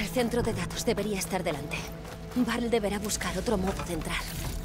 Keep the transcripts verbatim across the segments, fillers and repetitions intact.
centro de datos debería estar delante. Varl deberá buscar otro modo de entrar.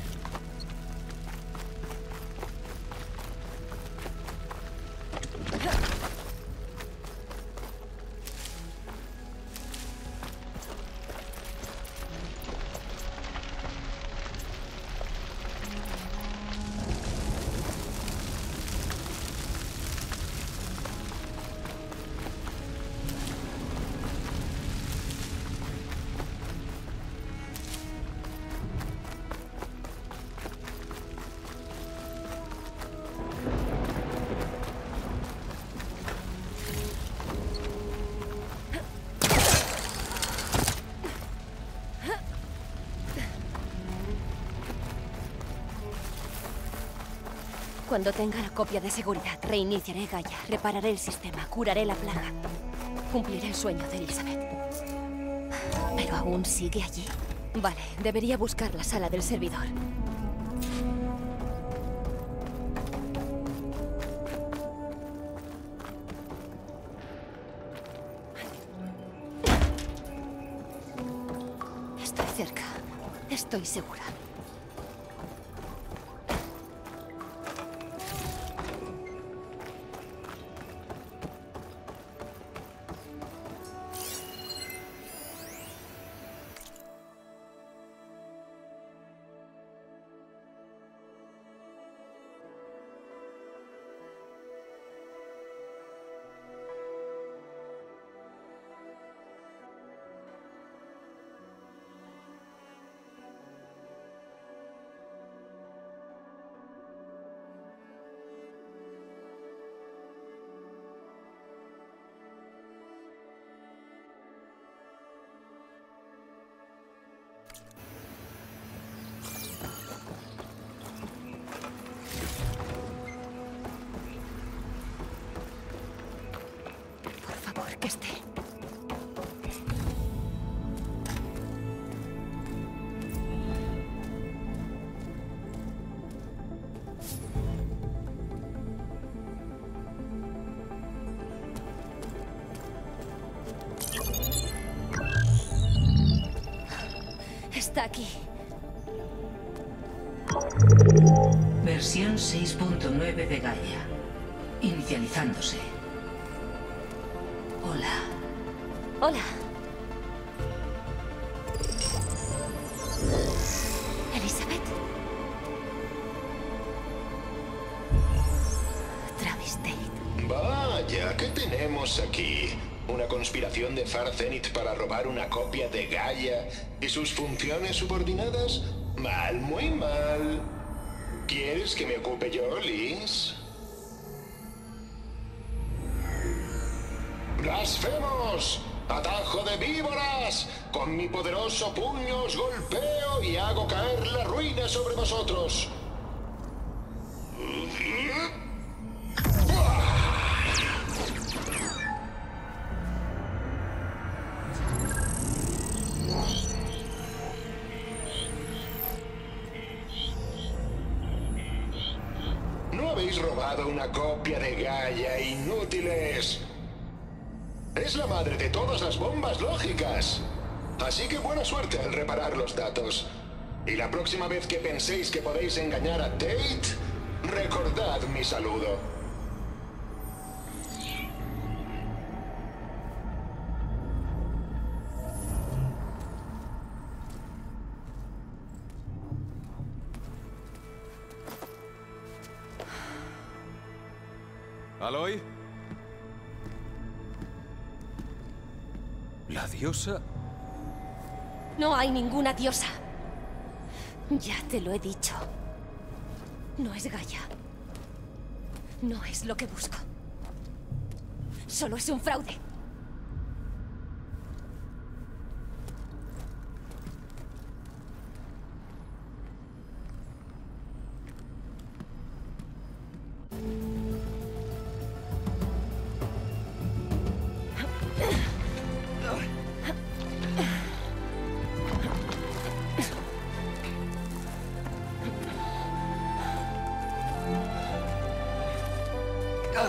Cuando tenga la copia de seguridad, reiniciaré Gaia, repararé el sistema, curaré la plaga. Cumpliré el sueño de Elizabeth. ¿Pero aún sigue allí? Vale, debería buscar la sala del servidor. Estoy cerca. Estoy segura. Que esté. Está aquí. Versión seis punto nueve de Gaia. Inicializándose. Hola. Hola. Elizabeth. Travis Tate. Vaya, ¿qué tenemos aquí? ¿Una conspiración de Far Zenith para robar una copia de Gaia y sus funciones subordinadas? Mal, muy mal. ¿Quieres que me ocupe yo, Liz? ¡Blasfemos! ¡Atajo de víboras! Con mi poderoso puño os golpeo y hago caer la ruina sobre vosotros. ¿No habéis robado una copia de Gaia, inútiles? Es la madre de todas las bombas lógicas. Así que buena suerte al reparar los datos. Y la próxima vez que penséis que podéis engañar a Tate, recordad mi saludo. ¿Aloy? ¿La diosa? No hay ninguna diosa. Ya te lo he dicho. No es Gaia. No es lo que busco. Solo es un fraude.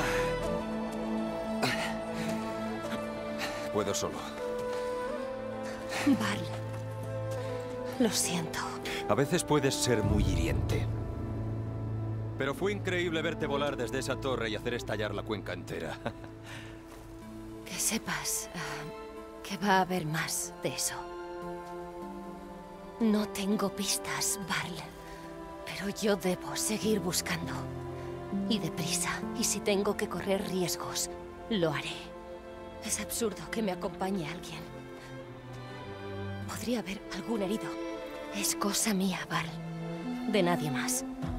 Puedo solo. Val. Lo siento. A veces puedes ser muy hiriente. Pero fue increíble verte volar desde esa torre y hacer estallar la cuenca entera. Que sepas uh, que va a haber más de eso. No tengo pistas, Val. Pero yo debo seguir buscando. Y deprisa. Y si tengo que correr riesgos, lo haré. Es absurdo que me acompañe alguien. Podría haber algún herido. Es cosa mía, Val. De nadie más.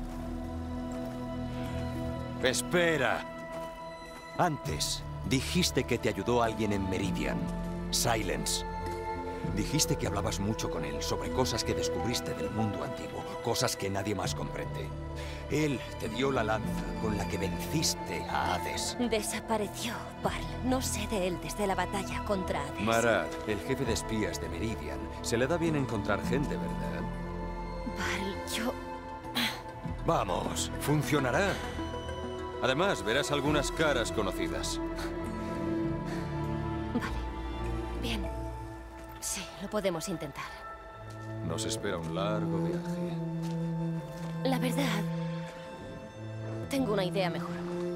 Espera. Antes, dijiste que te ayudó alguien en Meridian. Silence. Dijiste que hablabas mucho con él sobre cosas que descubriste del mundo antiguo, cosas que nadie más comprende. Él te dio la lanza con la que venciste a Hades. Desapareció, Val. No sé de él desde la batalla contra Hades. Marad, el jefe de espías de Meridian, se le da bien encontrar gente, ¿verdad? Val, yo... Vamos, funcionará. Además, verás algunas caras conocidas. Vale. Bien. Sí, lo podemos intentar. Nos espera un largo viaje. La verdad... Tengo una idea mejor.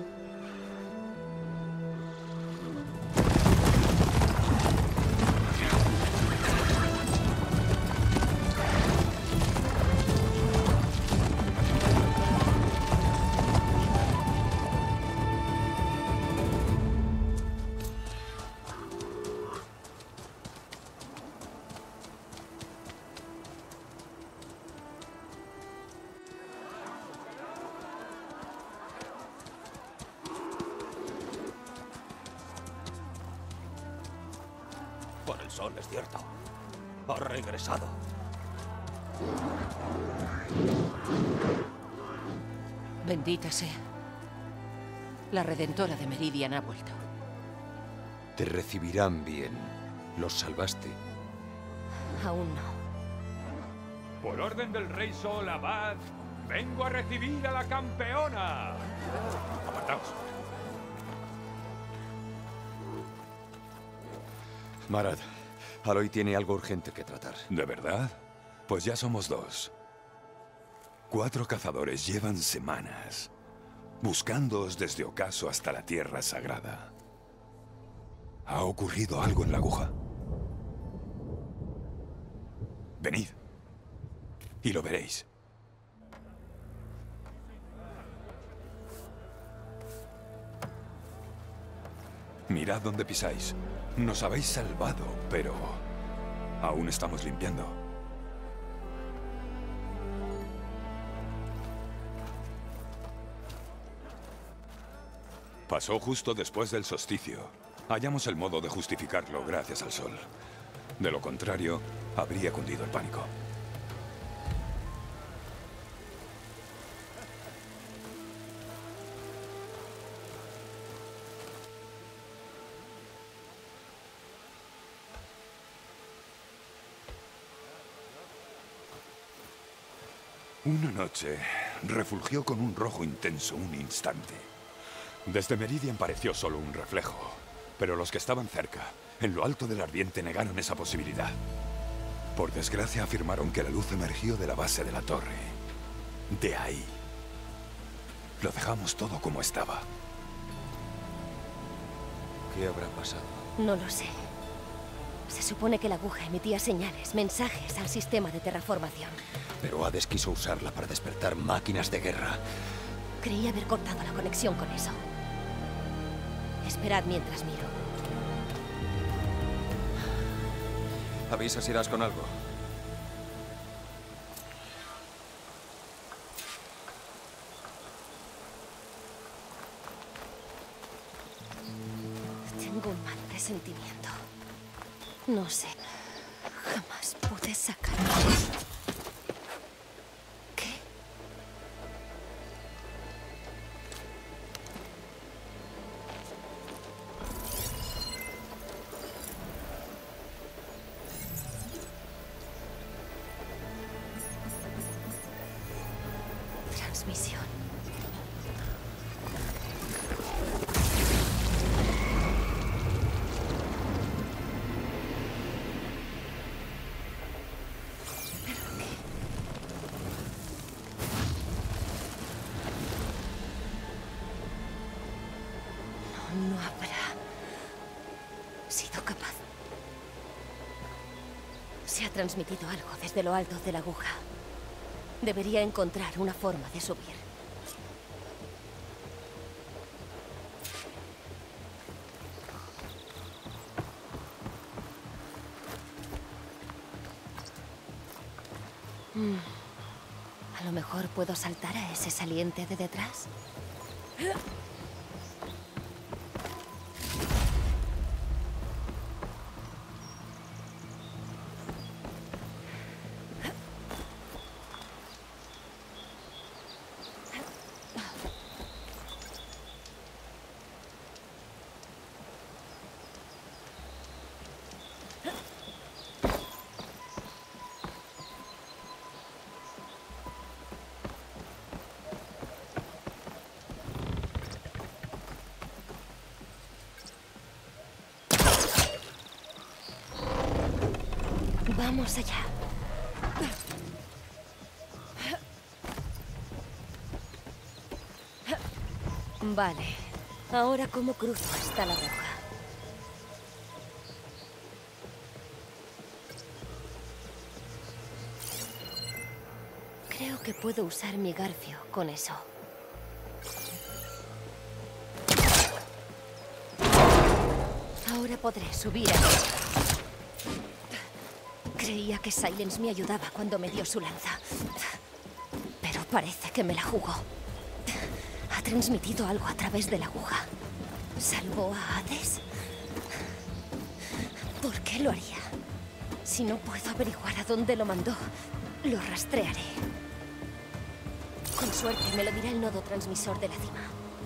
Por el sol, es cierto. Ha regresado. Bendita sea. La Redentora de Meridian ha vuelto. Te recibirán bien. ¿Los salvaste? Aún no. Por orden del Rey Sol Abad, vengo a recibir a la campeona. Apartaos. Marad, Aloy tiene algo urgente que tratar. ¿De verdad? Pues ya somos dos. Cuatro cazadores llevan semanas buscándoos desde Ocaso hasta la Tierra Sagrada. ¿Ha ocurrido algo en la aguja? Venid. Y lo veréis. Mirad dónde pisáis. Nos habéis salvado, pero aún estamos limpiando. Pasó justo después del solsticio. Hallamos el modo de justificarlo gracias al sol. De lo contrario, habría cundido el pánico. Una noche, refulgió con un rojo intenso un instante. Desde Meridian pareció solo un reflejo, pero los que estaban cerca, en lo alto del ardiente, negaron esa posibilidad. Por desgracia, afirmaron que la luz emergió de la base de la torre. De ahí. Lo dejamos todo como estaba. ¿Qué habrá pasado? No lo sé. Se supone que la aguja emitía señales, mensajes al sistema de terraformación. Pero Hades quiso usarla para despertar máquinas de guerra. Creí haber cortado la conexión con eso. Esperad mientras miro. Avisa si das con algo. Tengo un mal presentimiento. No sé. Jamás pude sacarlo. ¿Qué? Transmisión. sido capaz. Se ha transmitido algo desde lo alto de la aguja. Debería encontrar una forma de subir. Mm. A lo mejor puedo saltar a ese saliente de detrás. Vamos allá. Vale. Ahora, ¿cómo cruzo hasta la aguja? Creo que puedo usar mi garfio con eso. Ahora podré subir a ella. Creía que Silence me ayudaba cuando me dio su lanza. Pero parece que me la jugó. Ha transmitido algo a través de la aguja. ¿Salvó a Hades? ¿Por qué lo haría? Si no puedo averiguar a dónde lo mandó, lo rastrearé. Con suerte me lo dirá el nodo transmisor de la cima.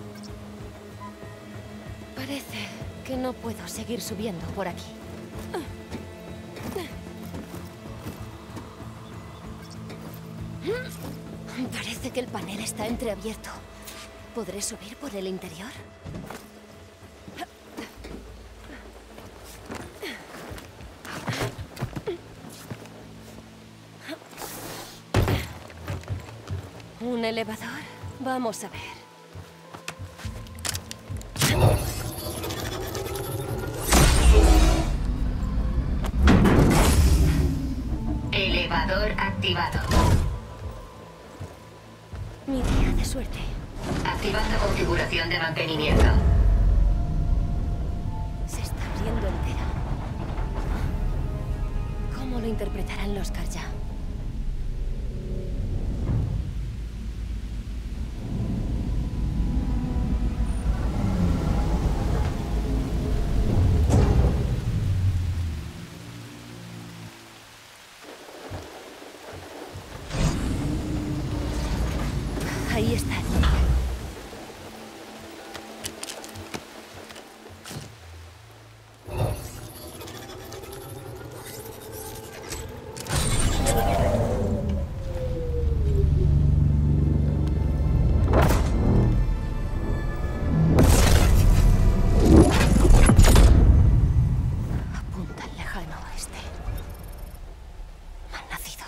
Parece que no puedo seguir subiendo por aquí. Parece que el panel está entreabierto. ¿Podré subir por el interior? ¿Un elevador? Vamos a ver. Elevador activado. Mi día de suerte. Activando configuración de mantenimiento. Se está abriendo entera. ¿Cómo lo interpretarán los Karja? Ahí están. Apunta al lejano oeste. Malnacido.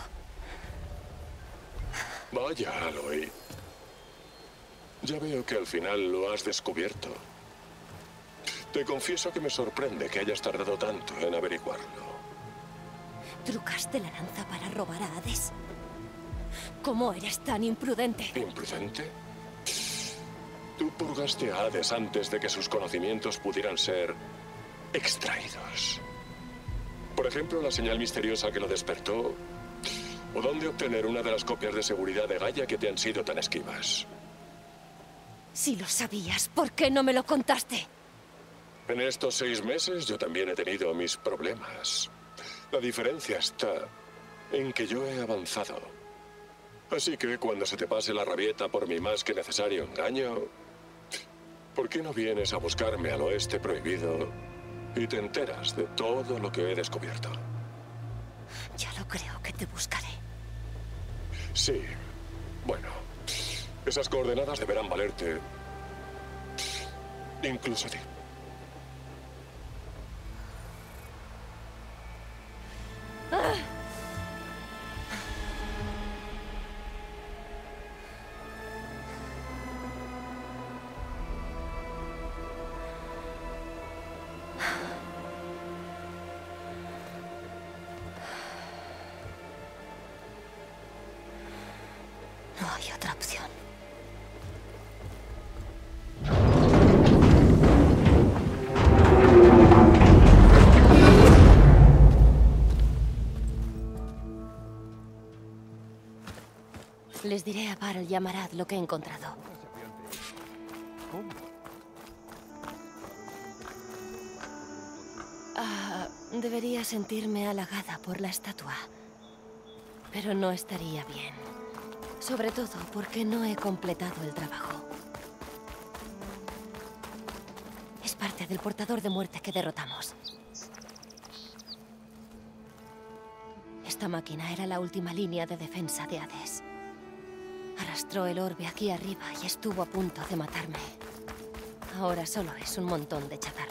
Vaya, Aloy. Ya veo que al final lo has descubierto. Te confieso que me sorprende que hayas tardado tanto en averiguarlo. ¿Trucaste la lanza para robar a Hades? ¿Cómo eres tan imprudente? ¿Imprudente? Tú purgaste a Hades antes de que sus conocimientos pudieran ser extraídos. Por ejemplo, la señal misteriosa que lo despertó, o dónde obtener una de las copias de seguridad de Gaia que te han sido tan esquivas. Si lo sabías, ¿por qué no me lo contaste? En estos seis meses yo también he tenido mis problemas. La diferencia está en que yo he avanzado. Así que cuando se te pase la rabieta por mi más que necesario engaño, ¿por qué no vienes a buscarme al oeste prohibido y te enteras de todo lo que he descubierto? Ya lo creo que te buscaré. Sí, bueno, esas coordenadas deberán valerte incluso a ti. Les diré a Baral y a Marad lo que he encontrado. Ah, debería sentirme halagada por la estatua. Pero no estaría bien. Sobre todo porque no he completado el trabajo. Es parte del portador de muerte que derrotamos. Esta máquina era la última línea de defensa de Hades. Arrastró el orbe aquí arriba y estuvo a punto de matarme. Ahora solo es un montón de chatarra.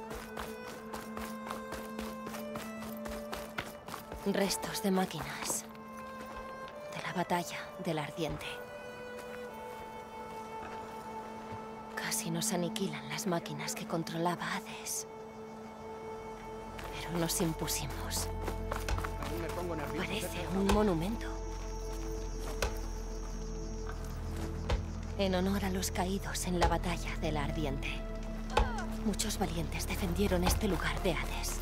Restos de máquinas. De la batalla del Ardiente. Casi nos aniquilan las máquinas que controlaba Hades. Pero nos impusimos. Parece un monumento. En honor a los caídos en la batalla del Ardiente. Muchos valientes defendieron este lugar de Hades.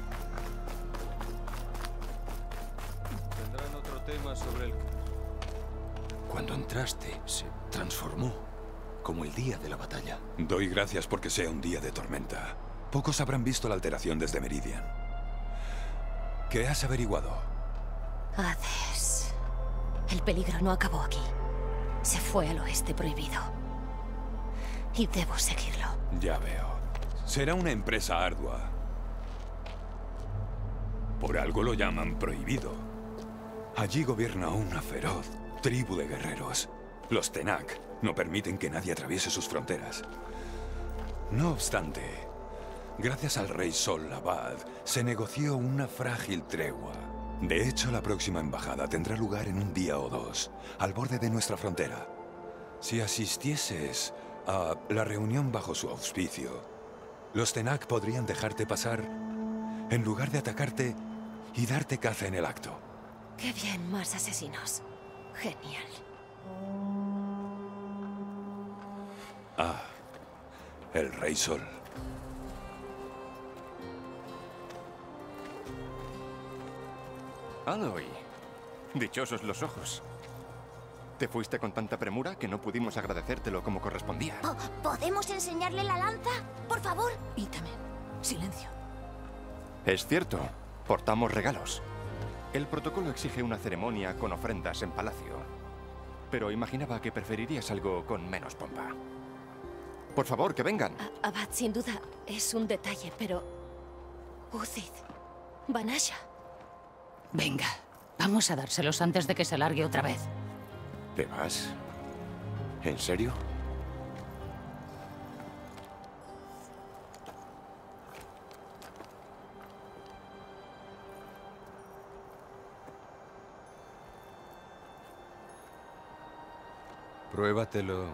¿Tendrán otro tema sobre el... Cuando entraste, se transformó, como el día de la batalla. Doy gracias porque sea un día de tormenta. Pocos habrán visto la alteración desde Meridian. ¿Qué has averiguado? Hades. El peligro no acabó aquí. Se fue al oeste prohibido. Y debo seguirlo. Ya veo. Será una empresa ardua. Por algo lo llaman prohibido. Allí gobierna una feroz tribu de guerreros. Los Tenak no permiten que nadie atraviese sus fronteras. No obstante, gracias al rey Sol Abad, se negoció una frágil tregua. De hecho, la próxima embajada tendrá lugar en un día o dos, al borde de nuestra frontera. Si asistieses a la reunión bajo su auspicio, los Tenak podrían dejarte pasar en lugar de atacarte y darte caza en el acto. Qué bien, más asesinos. Genial. Ah, el Rey Sol. Aloy. Dichosos los ojos. Te fuiste con tanta premura que no pudimos agradecértelo como correspondía. Po- ¿Podemos enseñarle la lanza? Por favor. Y también, silencio. Es cierto, portamos regalos. El protocolo exige una ceremonia con ofrendas en palacio. Pero imaginaba que preferirías algo con menos pompa. Por favor, que vengan. A- Abad, sin duda, es un detalle, pero... Uthid, Banasha. Venga, vamos a dárselos antes de que se largue otra vez. ¿Te vas? ¿En serio? Pruébatelo.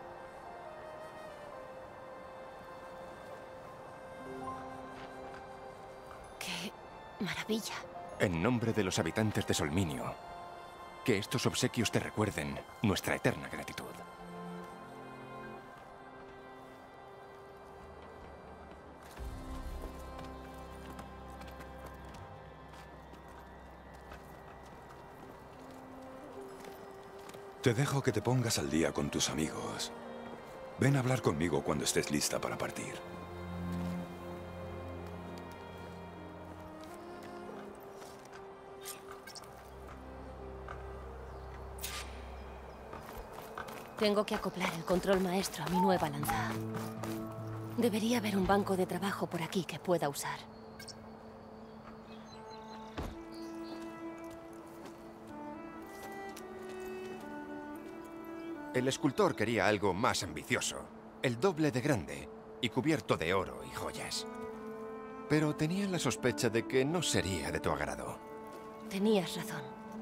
¡Qué maravilla! En nombre de los habitantes de Solminio, que estos obsequios te recuerden nuestra eterna gratitud. Te dejo que te pongas al día con tus amigos. Ven a hablar conmigo cuando estés lista para partir. Tengo que acoplar el control maestro a mi nueva lanza. Debería haber un banco de trabajo por aquí que pueda usar. El escultor quería algo más ambicioso, el doble de grande y cubierto de oro y joyas. Pero tenía la sospecha de que no sería de tu agrado. Tenías razón.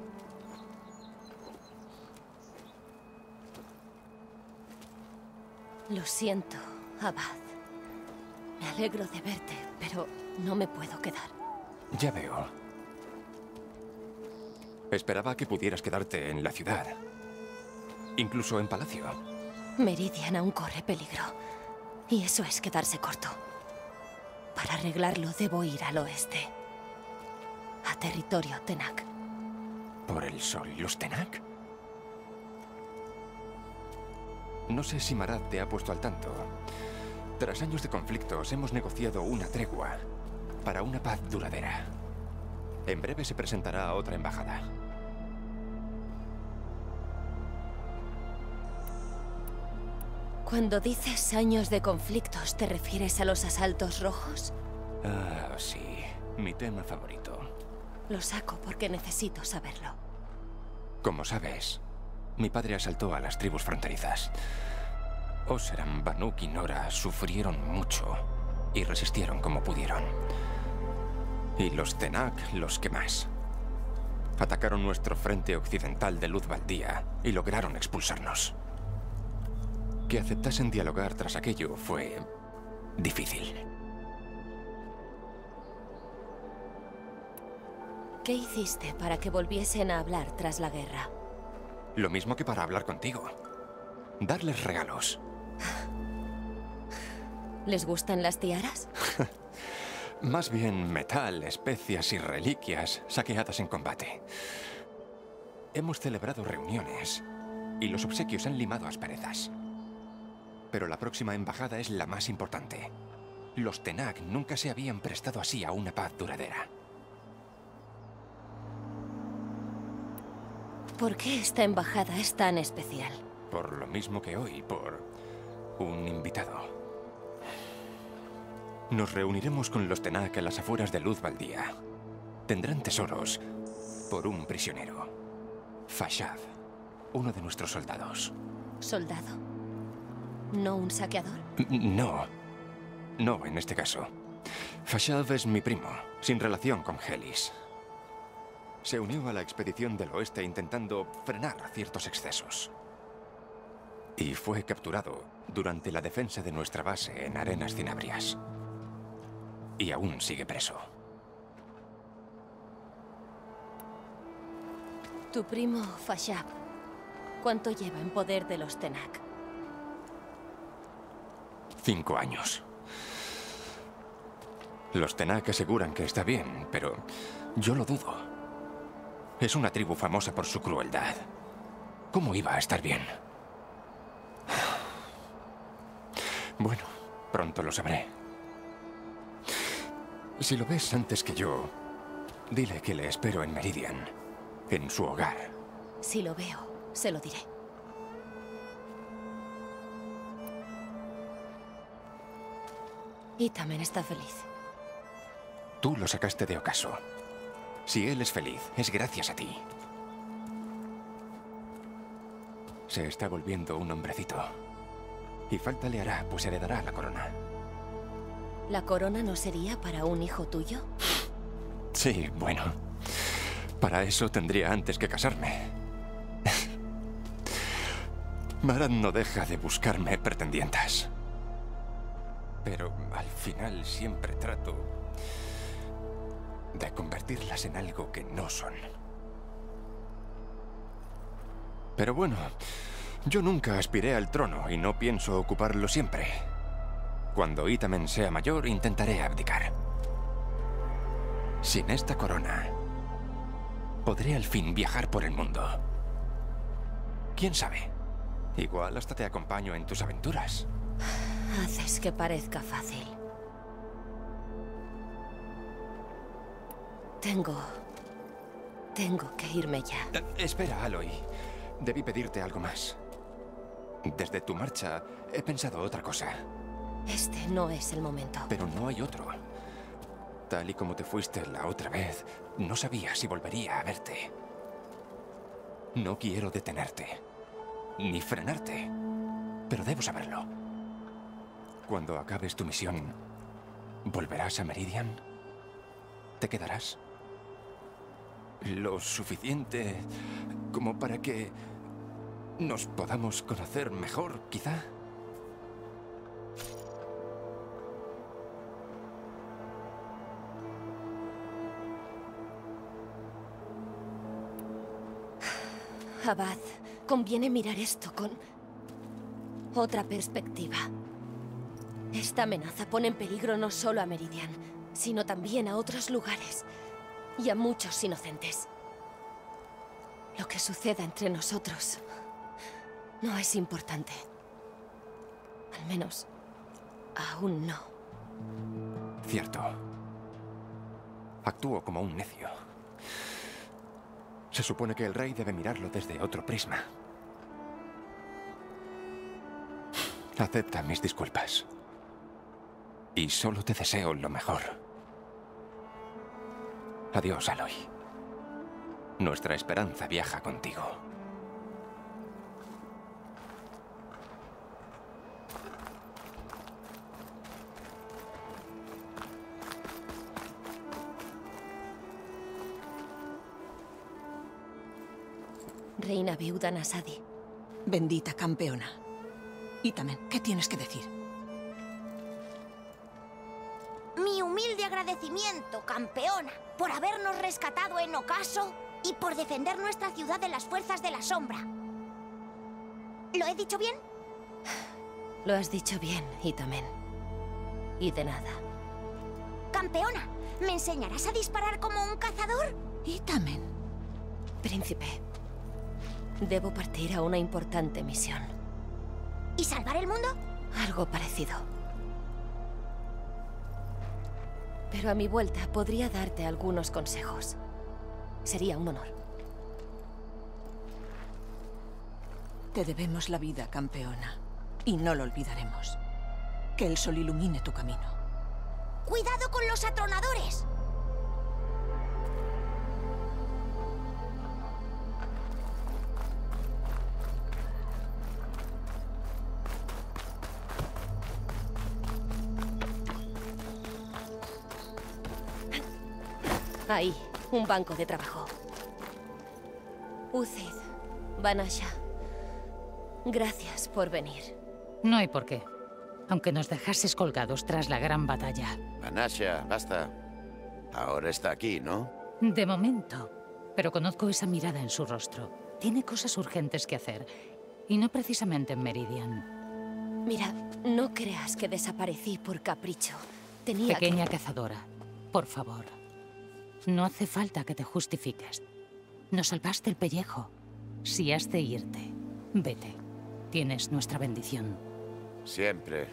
Lo siento, Abad. Me alegro de verte, pero no me puedo quedar. Ya veo. Esperaba que pudieras quedarte en la ciudad. Incluso en palacio. Meridian aún corre peligro. Y eso es quedarse corto. Para arreglarlo debo ir al oeste. A territorio Tenak. ¿Por el sol los Tenak? no sé si Marad te ha puesto al tanto. Tras años de conflictos, hemos negociado una tregua para una paz duradera. En breve se presentará otra embajada. Cuando dices años de conflictos, ¿te refieres a los asaltos rojos? Ah, sí. Mi tema favorito. Lo saco porque necesito saberlo. Como sabes, mi padre asaltó a las tribus fronterizas. Oseram, Banuk y Nora sufrieron mucho y resistieron como pudieron. Y los Tenak los que más. Atacaron nuestro frente occidental de Luz Baldía y lograron expulsarnos. Que aceptasen dialogar tras aquello fue difícil. ¿Qué hiciste para que volviesen a hablar tras la guerra? Lo mismo que para hablar contigo. Darles regalos. ¿Les gustan las tiaras? Más bien metal, especias y reliquias saqueadas en combate. Hemos celebrado reuniones y los obsequios han limado asperezas. Pero la próxima embajada es la más importante. Los Tenak nunca se habían prestado así a una paz duradera. ¿Por qué esta embajada es tan especial? Por lo mismo que hoy, por un invitado. Nos reuniremos con los Tenak a las afueras de Luz Baldía. Tendrán tesoros por un prisionero. Fashad, uno de nuestros soldados. ¿Soldado? ¿No un saqueador? No. No, en este caso. Fashad es mi primo, sin relación con Helis. Se unió a la expedición del oeste intentando frenar ciertos excesos. Y fue capturado durante la defensa de nuestra base en Arenas Cinabrias. Y aún sigue preso. Tu primo Fashad, ¿cuánto lleva en poder de los Tenak? Cinco años. Los Tenak aseguran que está bien, pero yo lo dudo. Es una tribu famosa por su crueldad. ¿Cómo iba a estar bien? Bueno, pronto lo sabré. Si lo ves antes que yo, dile que le espero en Meridian, en su hogar. Si lo veo, se lo diré. Y también está feliz. Tú lo sacaste de ocaso. Si él es feliz, es gracias a ti. Se está volviendo un hombrecito. Y falta le hará, pues heredará la corona. ¿La corona no sería para un hijo tuyo? Sí, bueno. Para eso tendría antes que casarme. Marad no deja de buscarme pretendientas. Pero al final siempre trato de convertirlas en algo que no son. Pero bueno, yo nunca aspiré al trono y no pienso ocuparlo siempre. Cuando Itamen sea mayor, intentaré abdicar. Sin esta corona, podré al fin viajar por el mundo. ¿Quién sabe? Igual hasta te acompaño en tus aventuras. Haces que parezca fácil. Tengo... Tengo que irme ya. Eh, espera, Aloy. Debí pedirte algo más. Desde tu marcha, he pensado otra cosa. Este no es el momento. Pero no hay otro. Tal y como te fuiste la otra vez, no sabía si volvería a verte. No quiero detenerte, ni frenarte, pero debo saberlo. Cuando acabes tu misión, ¿volverás a Meridian? ¿Te quedarás? Lo suficiente como para que nos podamos conocer mejor, quizá. Abad, conviene mirar esto con otra perspectiva. Esta amenaza pone en peligro no solo a Meridian, sino también a otros lugares y a muchos inocentes. Lo que suceda entre nosotros no es importante. Al menos, aún no. Cierto. Actúo como un necio. Se supone que el rey debe mirarlo desde otro prisma. Acepta mis disculpas. Y solo te deseo lo mejor. Adiós, Aloy. Nuestra esperanza viaja contigo. Reina viuda Nasadi. Bendita campeona. Itamen, ¿qué tienes que decir? Mi humilde agradecimiento, campeona, por habernos rescatado en ocaso y por defender nuestra ciudad de las fuerzas de la sombra. ¿Lo he dicho bien? Lo has dicho bien, Itamen. Y de nada. Campeona, ¿me enseñarás a disparar como un cazador? Itamen. Príncipe, debo partir a una importante misión. ¿Y salvar el mundo? Algo parecido. Pero a mi vuelta podría darte algunos consejos. Sería un honor. Te debemos la vida, campeona. Y no lo olvidaremos. Que el sol ilumine tu camino. ¡Cuidado con los atronadores! Ahí, un banco de trabajo. Uthid, Banasha, gracias por venir. No hay por qué. Aunque nos dejases colgados tras la gran batalla. Banasha, basta. Ahora está aquí, ¿no? De momento. Pero conozco esa mirada en su rostro. Tiene cosas urgentes que hacer. Y no precisamente en Meridian. Mira, no creas que desaparecí por capricho. Tenía Pequeña que... cazadora, por favor. No hace falta que te justifiques. Nos salvaste el pellejo. Si has de irte, vete. Tienes nuestra bendición. Siempre.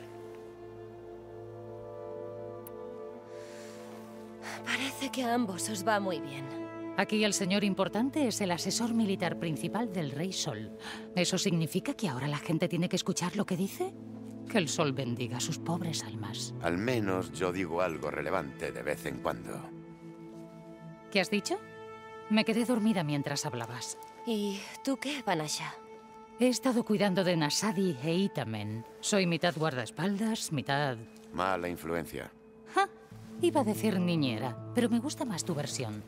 Parece que a ambos os va muy bien. Aquí el señor importante es el asesor militar principal del Rey Sol. ¿Eso significa que ahora la gente tiene que escuchar lo que dice? Que el sol bendiga a sus pobres almas. Al menos yo digo algo relevante de vez en cuando. ¿Qué has dicho? Me quedé dormida mientras hablabas. ¿Y tú qué, Banasha? He estado cuidando de Nasadi e Itamen. Soy mitad guardaespaldas, mitad... Mala influencia. ¡Ja! Iba a decir niñera, pero me gusta más tu versión.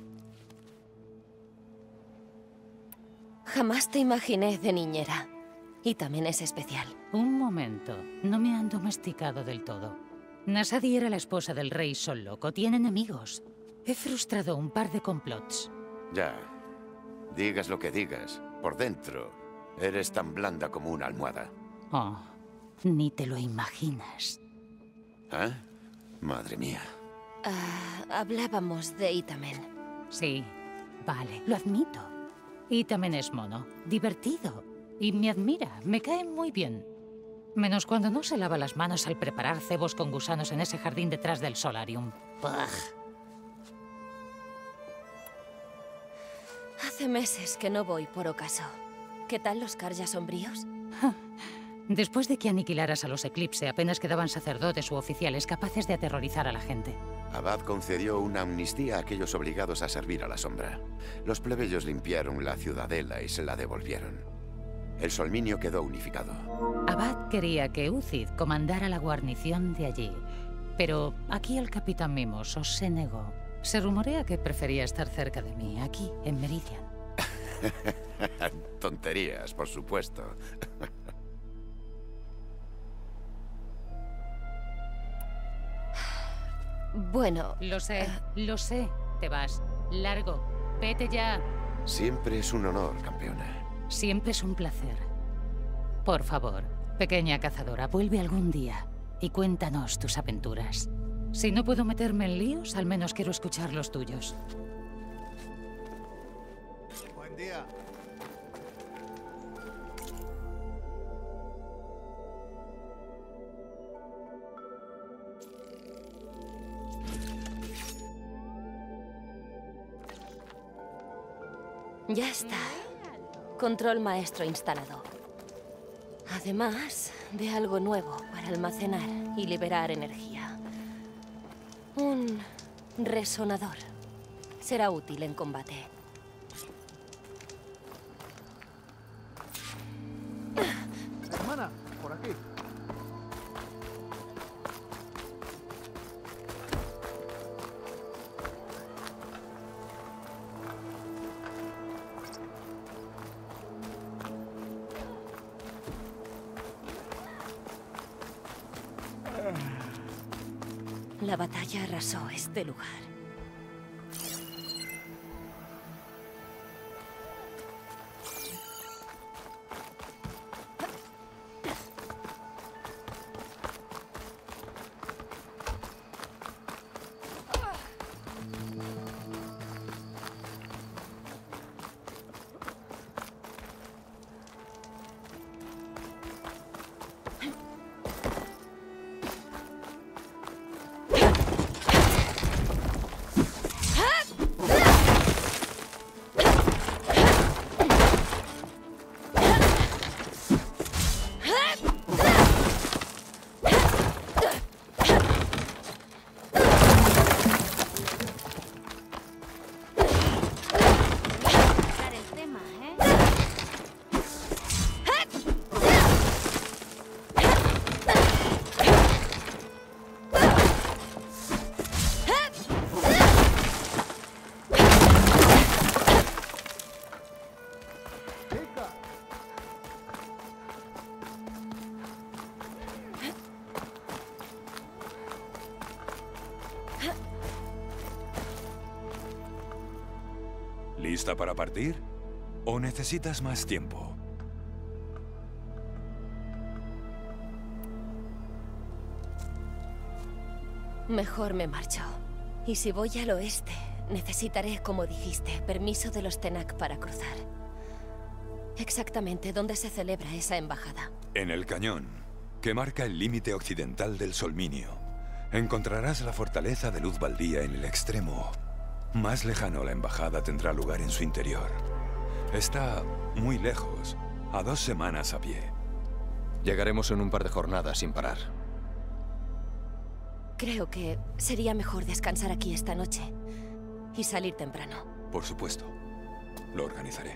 Jamás te imaginé de niñera. Itamen es especial. Un momento. No me han domesticado del todo. Nasadi era la esposa del rey Sol Loco. Tiene enemigos. He frustrado un par de complots. Ya. Digas lo que digas. Por dentro, eres tan blanda como una almohada. Oh, ni te lo imaginas. ¿Ah? Madre mía. Uh, hablábamos de Itamen. Sí, vale, lo admito. Itamen es mono, divertido. Y me admira, me cae muy bien. Menos cuando no se lava las manos al preparar cebos con gusanos en ese jardín detrás del solarium. Pugh. Hace meses que no voy por ocaso. ¿Qué tal los Karja sombríos? Después de que aniquilaras a los Eclipse, apenas quedaban sacerdotes u oficiales capaces de aterrorizar a la gente. Abad concedió una amnistía a aquellos obligados a servir a la sombra. Los plebeyos limpiaron la ciudadela y se la devolvieron. El Solminio quedó unificado. Abad quería que Uthid comandara la guarnición de allí, pero aquí el capitán Mimoso se negó. Se rumorea que prefería estar cerca de mí, aquí, en Meridian. Tonterías, por supuesto. Bueno... Lo sé, uh... lo sé. Te vas. Largo. Vete ya. Siempre es un honor, campeona. Siempre es un placer. Por favor, pequeña cazadora, vuelve algún día y cuéntanos tus aventuras. Si no puedo meterme en líos, al menos quiero escuchar los tuyos. Buen día. Ya está. Control maestro instalado. Además de algo nuevo para almacenar y liberar energía. Un resonador. Será útil en combate. Hermana, por aquí. La batalla arrasó este lugar. ¿Lista para partir? ¿O necesitas más tiempo? Mejor me marcho. Y si voy al oeste, necesitaré, como dijiste, permiso de los Tenak para cruzar. Exactamente dónde se celebra esa embajada. En el cañón, que marca el límite occidental del Solminio, encontrarás la fortaleza de Luz Baldía en el extremo. Más lejano, la embajada tendrá lugar en su interior. Está muy lejos, a dos semanas a pie. Llegaremos en un par de jornadas sin parar. Creo que sería mejor descansar aquí esta noche y salir temprano. Por supuesto. Lo organizaré.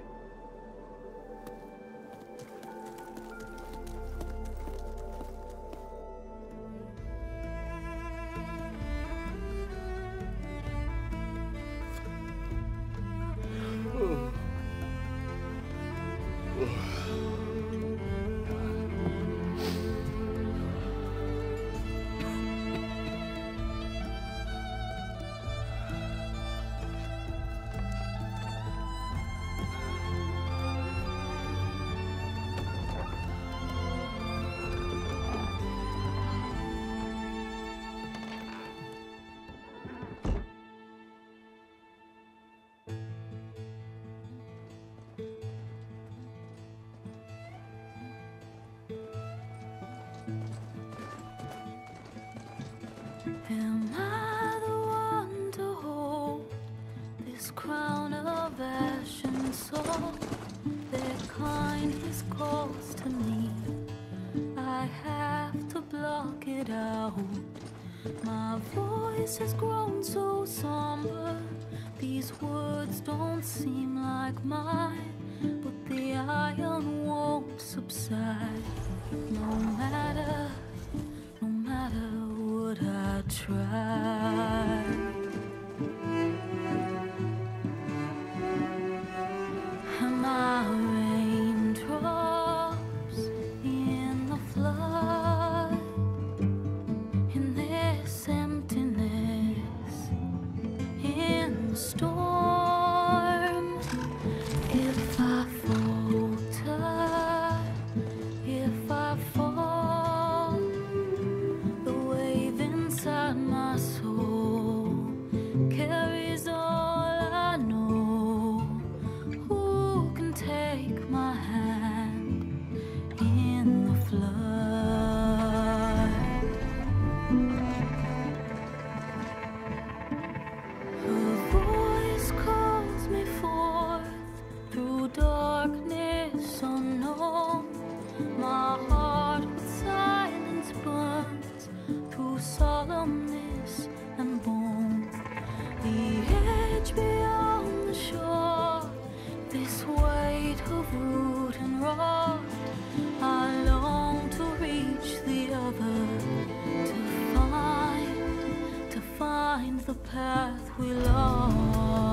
Am I the one to hold this crown of ash and salt? Their kindness calls to me. I have to block it out. My voice has grown so somber. These words don't seem like mine, but the iron won't subside. No matter, no matter what I try. Am I raindrops in the flood? In this emptiness, in the storm. If I falter, if I fall, find the path we lost.